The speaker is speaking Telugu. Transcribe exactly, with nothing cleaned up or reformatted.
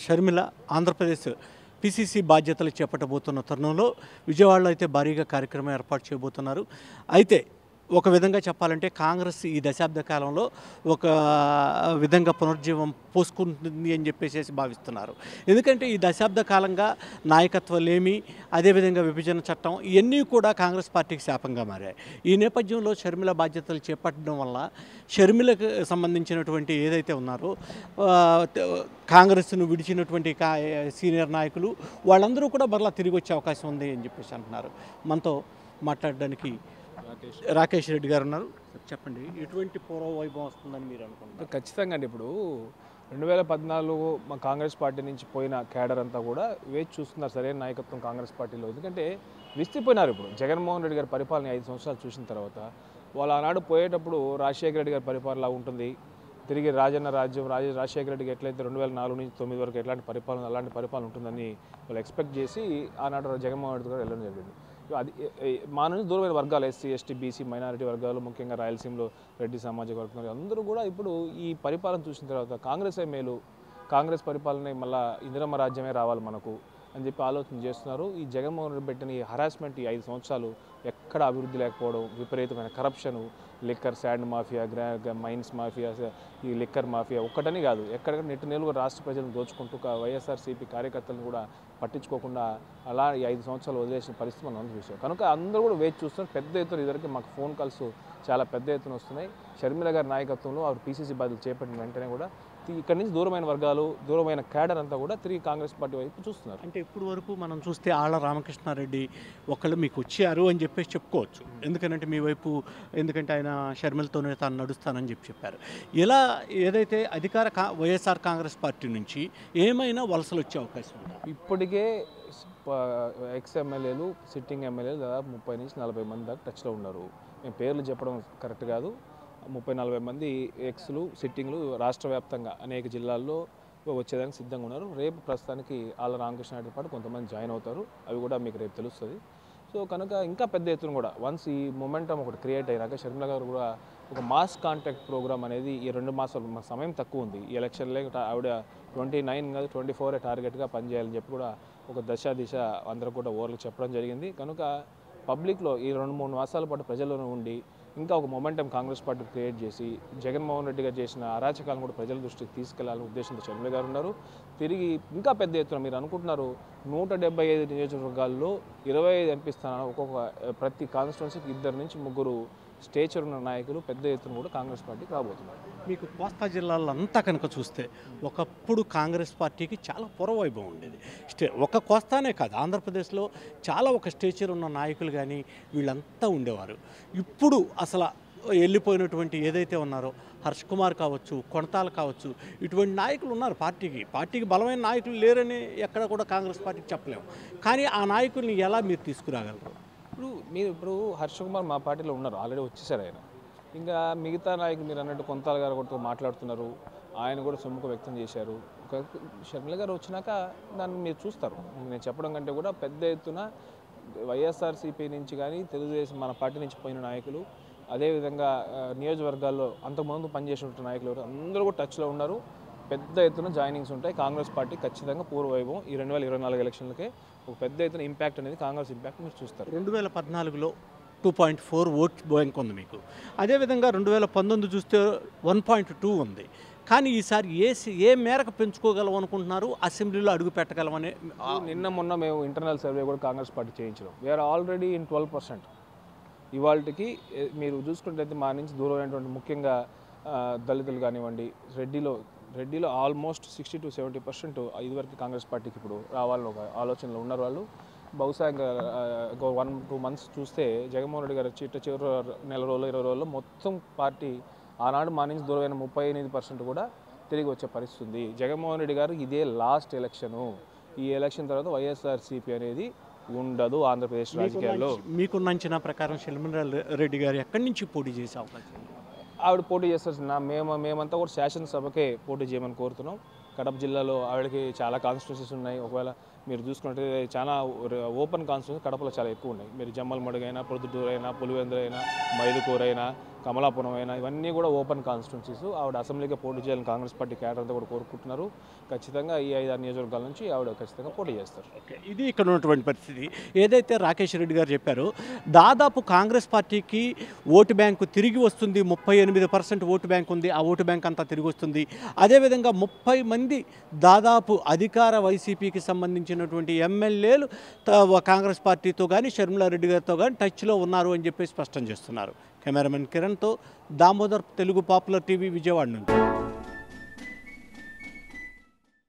షర్మిల ఆంధ్రప్రదేశ్ పీసీసీ బాధ్యతలు చేపట్టబోతున్న తరుణంలో విజయవాడలో అయితే భారీగా కార్యక్రమం ఏర్పాటు చేయబోతున్నారు. అయితే ఒక విధంగా చెప్పాలంటే కాంగ్రెస్ ఈ దశాబ్ద కాలంలో ఒక విధంగా పునర్జీవం పోసుకుంటుంది అని చెప్పేసి భావిస్తున్నారు. ఎందుకంటే ఈ దశాబ్ద కాలంగా నాయకత్వలేమి, అదేవిధంగా విభజన చట్టం ఇవన్నీ కూడా కాంగ్రెస్ పార్టీకి శాపంగా మారాయి. ఈ నేపథ్యంలో షర్మిల బాధ్యతలు చేపట్టడం వల్ల షర్మిలకు సంబంధించినటువంటి ఏదైతే ఉన్నారో కాంగ్రెస్ను విడిచినటువంటి కా సీనియర్ నాయకులు వాళ్ళందరూ కూడా మరలా తిరిగి వచ్చే అవకాశం ఉంది అని చెప్పేసి అంటున్నారు. మనతో మాట్లాడడానికి రాకేష్ రెడ్డి గారు ఉన్నారు. చెప్పండి, ఎటువంటి పూర్వ వైభవం వస్తుందని మీరు అనుకుంటున్నారు? ఖచ్చితంగా అండి. ఇప్పుడు రెండు వేల పద్నాలుగు మా కాంగ్రెస్ పార్టీ నుంచి పోయిన క్యాడర్ అంతా కూడా వేచి చూస్తున్నారు సరైన నాయకత్వం కాంగ్రెస్ పార్టీలో. ఎందుకంటే విసిపోయినారు. ఇప్పుడు జగన్మోహన్ రెడ్డి గారి పరిపాలన ఐదు సంవత్సరాలు చూసిన తర్వాత వాళ్ళు ఆనాడు పోయేటప్పుడు రాజశేఖర రెడ్డి గారి పరిపాలన ఉంటుంది, తిరిగి రాజన్న రాజ్యం రాజ రాజశేఖర రెడ్డికి ఎట్లయితే రెండు వేల నాలుగు నుంచి తొమ్మిది వరకు ఎట్లాంటి పరిపాలన అలాంటి పరిపాలన ఉంటుందని వాళ్ళు ఎక్స్పెక్ట్ చేసి ఆనాడు జగన్మోహన్ రెడ్డి గారు వెళ్ళడం జరిగింది. అది మా నుంచి దూరమైన వర్గాలు ఎస్సీ ఎస్టీ బీసీ మైనారిటీ వర్గాలు, ముఖ్యంగా రాయలసీమలో రెడ్డి సామాజిక వర్గం అందరూ కూడా ఇప్పుడు ఈ పరిపాలన చూసిన తర్వాత కాంగ్రెసే మేలు, కాంగ్రెస్ పరిపాలన మళ్ళీ ఇందిరమ్మ రాజ్యమే రావాలి మనకు అని చెప్పి ఆలోచన చేస్తున్నారు. ఈ జగన్మోహన్ రెడ్డి పెట్టిన ఈ హరాస్మెంట్ ఈ ఐదు సంవత్సరాలు ఎక్కడ అభివృద్ధి లేకపోవడం, విపరీతమైన కరప్షను, లిక్కర్ శాండ్ మాఫియా, గ్రా మైన్స్ మాఫియా, ఈ లిక్కర్ మాఫియా ఒక్కటని కాదు, ఎక్కడెక్కడ నెట్టు నెలుగు రాష్ట్ర ప్రజలను దోచుకుంటూ వైఎస్ఆర్సీపీ కార్యకర్తలను కూడా పట్టించుకోకుండా అలా ఈ ఐదు సంవత్సరాలు వదిలేసిన పరిస్థితి మనం అందరూ చూసాం. కనుక అందరూ కూడా వేచి చూస్తున్నారు. పెద్ద ఎత్తున ఇదివరకు మాకు ఫోన్ కాల్స్ చాలా పెద్ద ఎత్తున వస్తున్నాయి. షర్మిల గారి నాయకత్వంలో ఆవిడ పీసీసీ బాధ్యతలు చేపట్టిన వెంటనే కూడా ఇక్కడి నుంచి దూరమైన వర్గాలు, దూరమైన క్యాడర్ అంతా కూడా తిరిగి కాంగ్రెస్ పార్టీ వైపు చూస్తున్నారు. అంటే ఇప్పుడు వరకు మనం చూస్తే ఆళ్ళ రామకృష్ణారెడ్డి ఒకళ్ళు మీకు వచ్చారు అని చెప్పేసి చెప్పుకోవచ్చు. ఎందుకంటే మీ వైపు, ఎందుకంటే ఆయన షర్మిలతోనే తాను నడుస్తానని చెప్పి చెప్పారు. ఇలా ఏదైతే అధికార కా వైఎస్ఆర్ కాంగ్రెస్ పార్టీ నుంచి ఏమైనా వలసలు వచ్చే అవకాశం ఉంది? ఇప్పటికే ఎక్స్ ఎమ్మెల్యేలు, సిట్టింగ్ ఎమ్మెల్యేలు దాదాపు ముప్పై నుంచి నలభై మంది దాకా టచ్లో ఉన్నారు. మేము పేర్లు చెప్పడం కరెక్ట్ కాదు. ముప్పై నలభై మంది ఎక్స్లు, సిట్టింగ్లు రాష్ట్ర వ్యాప్తంగా అనేక జిల్లాల్లో వచ్చేదానికి సిద్ధంగా ఉన్నారు. రేపు ప్రస్తుతానికి ఆళ్ళ రామకృష్ణారెడ్డి పాటు కొంతమంది జాయిన్ అవుతారు. అవి కూడా మీకు రేపు తెలుస్తుంది. సో కనుక ఇంకా పెద్ద ఎత్తున కూడా వన్స్ ఈ మొమెంటం ఒకటి క్రియేట్ అయినాక షర్మిల గారు కూడా ఒక మాస్ కాంటాక్ట్ ప్రోగ్రామ్ అనేది ఈ రెండు మాసాలు మన సమయం తక్కువ ఉంది. ఈ ఎలక్షన్లే ఆవిడ ట్వంటీ నైన్ కాదు ట్వంటీ ఫోర్ టార్గెట్గా పనిచేయాలని చెప్పి కూడా ఒక దశ దిశ అందరూ కూడా ఓవర్లకు చెప్పడం జరిగింది. కనుక పబ్లిక్లో ఈ రెండు మూడు మాసాల పాటు ప్రజల్లోనే ఉండి ఇంకా ఒక మొమెంటం కాంగ్రెస్ పార్టీ క్రియేట్ చేసి జగన్మోహన్ రెడ్డి గారు చేసిన అరాచకాలను కూడా ప్రజల దృష్టికి తీసుకెళ్లాలనే ఉద్దేశంతో షర్మిల గారు ఉన్నారు. తిరిగి ఇంకా పెద్ద ఎత్తున మీరు అనుకుంటున్నారు నూట డెబ్బై ఐదు నియోజకవర్గాల్లో ఇరవై ఐదు ఎంపీ స్థానాలు ఒక్కొక్క ప్రతి కాన్స్టిట్యున్సీకి ఇద్దరు నుంచి ముగ్గురు స్టేచర్ ఉన్న నాయకులు పెద్ద ఎత్తున కూడా కాంగ్రెస్ పార్టీకి రాబోతున్నారు. మీకు కోస్తా జిల్లాలో అంతా కనుక చూస్తే ఒకప్పుడు కాంగ్రెస్ పార్టీకి చాలా పూర్వవైభవం ఉండేది. స్టే ఒక కోస్తానే కాదు, ఆంధ్రప్రదేశ్లో చాలా ఒక స్టేచర్ ఉన్న నాయకులు కానీ వీళ్ళంతా ఉండేవారు. ఇప్పుడు అసలు వెళ్ళిపోయినటువంటి ఏదైతే ఉన్నారో హర్ష్ కుమార్ కావచ్చు, కొణతాలు కావచ్చు, ఇటువంటి నాయకులు ఉన్నారు. పార్టీకి పార్టీకి బలమైన నాయకులు లేరని ఎక్కడ కూడా కాంగ్రెస్ పార్టీకి చెప్పలేము. కానీ ఆ నాయకుల్ని ఎలా మీరు తీసుకురాగలరు? ఇప్పుడు మీరు ఇప్పుడు హర్ష కుమార్ మా పార్టీలో ఉన్నారు, ఆల్రెడీ వచ్చేసారు ఆయన. ఇంకా మిగతా నాయకులు మీరు అన్నట్టు కొంతాల గారు కూడా మాట్లాడుతున్నారు, ఆయన కూడా సుముఖం వ్యక్తం చేశారు. ఒక షర్మిల గారు వచ్చినాక దాన్ని మీరు చూస్తారు. నేను చెప్పడం కంటే కూడా పెద్ద ఎత్తున వైఎస్ఆర్సీపీ నుంచి కానీ తెలుగుదేశం మన పార్టీ నుంచి పోయిన నాయకులు, అదేవిధంగా నియోజకవర్గాల్లో అంతకుముందు పనిచేసిన నాయకులు అందరూ కూడా టచ్లో ఉన్నారు. పెద్ద ఎత్తున జాయినింగ్స్ ఉంటాయి. కాంగ్రెస్ పార్టీ ఖచ్చితంగా పూర్వవైభవం ఈ రెండు వేల ఇరవై నాలుగు ఎలక్షన్లకే ఒక పెద్ద ఎత్తున ఇంపాక్ట్ అనేది కాంగ్రెస్ ఇంపాక్ట్ మీరు చూస్తారు. రెండు వేల పద్నాలుగులో two point four vote bank ఉంది మీకు. అదేవిధంగా రెండు వేల పంతొమ్మిది చూస్తే వన్ పాయింట్ టూ ఉంది. కానీ ఈసారి ఏ ఏ మేరకు పెంచుకోగలం అనుకుంటున్నారు? అసెంబ్లీలో అడుగు పెట్టగలమని నిన్న మొన్న మేము ఇంటర్నల్ సర్వే కూడా కాంగ్రెస్ పార్టీ చేయించడం, we're already in twelve percent. ఇవాళకి మీరు చూసుకుంటే మా నుంచి దూరమైనటువంటి ముఖ్యంగా దళితులు కానివ్వండి, రెడ్డిలో రెడ్డిలో almost sixty to seventy percent ఇదివరకు కాంగ్రెస్ పార్టీకి ఇప్పుడు రావాలని ఒక ఆలోచనలో ఉన్నారు వాళ్ళు. బహుశా ఇంకా వన్ టూ మంత్స్ చూస్తే జగన్మోహన్ రెడ్డి గారు చిట్ట చివరి నెల రోజులు ఇరవై రోజుల్లో మొత్తం పార్టీ ఆనాడు మా నుంచి దూరమైన ముప్పై ఎనిమిది పర్సెంట్ కూడా తిరిగి వచ్చే పరిస్థితి ఉంది. జగన్మోహన్ రెడ్డి గారు ఇదే లాస్ట్ ఎలక్షను. ఈ ఎలక్షన్ తర్వాత వైఎస్ఆర్సీపీ అనేది ఉండదు ఆంధ్రప్రదేశ్ రాజకీయాల్లో. మీకున్న అంచనా ప్రకారం షర్మిల రెడ్డి గారు ఎక్కడి నుంచి పోటీ చేసే అవకాశం? ఆవిడ పోటీ చేస్తారు. మేము మేమంతా కూడా శాసనసభకే పోటీ చేయమని కోరుతున్నాం. కడప జిల్లాలో ఆవిడకి చాలా కాన్స్టిట్యూన్సీస్ ఉన్నాయి. ఒకవేళ మీరు చూసుకుంటే చాలా ఓపెన్ కాన్స్టిట్యూన్సీ కడపలో చాలా ఎక్కువ ఉన్నాయి. మీరు జమ్మలమడుగు అయినా, ప్రొద్దుటూరు అయినా, పులివెందులు అయినా, మైదుకూరు అయినా, కమలాపురం అయినా ఇవన్నీ కూడా ఓపెన్ కాన్స్టిట్యున్సీస్. ఆవిడ అసెంబ్లీగా పోటీ చేయాలని కాంగ్రెస్ పార్టీ క్యాడర్ అంతా కూడా కోరుకుంటున్నారు. ఖచ్చితంగా ఈ ఐదు ఆరు నియోజకవర్గాల నుంచి ఆవిడ ఖచ్చితంగా పోటీ చేస్తారు. ఓకే, ఇది ఇక్కడ ఉన్నటువంటి పరిస్థితి. ఏదైతే రాకేష్ రెడ్డి గారు చెప్పారో దాదాపు కాంగ్రెస్ పార్టీకి ఓటు బ్యాంకు తిరిగి వస్తుంది. ముప్పై ఎనిమిది పర్సెంట్ ఓటు బ్యాంక్ ఉంది. ఆ ఓటు బ్యాంక్ అంతా తిరిగి వస్తుంది. అదేవిధంగా ముప్పై మంది దాదాపు అధికార వైసీపీకి సంబంధించినటువంటి ఎమ్మెల్యేలు కాంగ్రెస్ పార్టీతో కానీ షర్మిలారెడ్డి గారితో కానీ టచ్లో ఉన్నారు అని చెప్పి స్పష్టం చేస్తున్నారు. కెమెరామెన్ కిరణ్తో దామోదర్, తెలుగు పాపులర్ టీవీ, విజయవాడ నుంచి.